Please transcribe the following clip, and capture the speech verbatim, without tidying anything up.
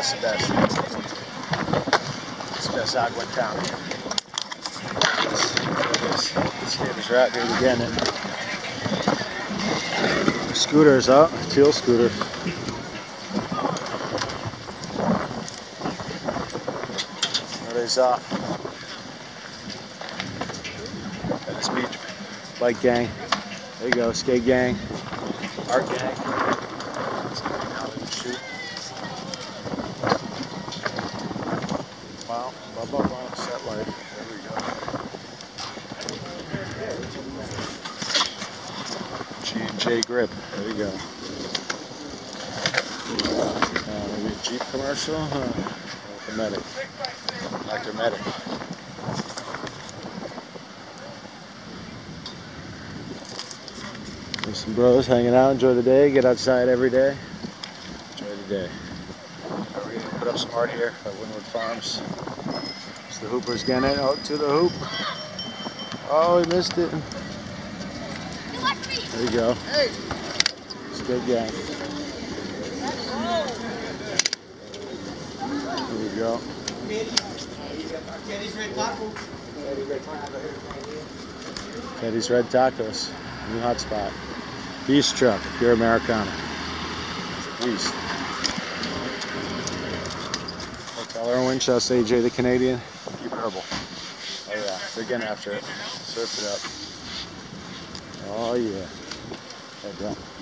that's the best. It's the best agua in town. Skaters are out here again. Scooters out, teal scooter. There's uh, Venice Beach bike gang. There you go, skate gang, art gang. Shoot. Wow, blah blah blah, set light. There we go. G and J grip. There you go. Uh, maybe a Jeep commercial. Uh, the medic. Doctor Medic. There's some bros hanging out. Enjoy the day. Get outside every day. Enjoy the day. We're going to put up some art here at Wynwood Farms. It's the Hoopers getting it out to the hoop. Oh, he missed it. There you go. It's a good gang. There you go. Teddy's Red Tacos. Teddy's Red Tacos. New hot spot. Beast truck. Pure Americana. Beast. Tyler and Winchester, A J the Canadian. Keep it herbal. Oh yeah. They're getting after it. Surf it up. Oh yeah. Head down.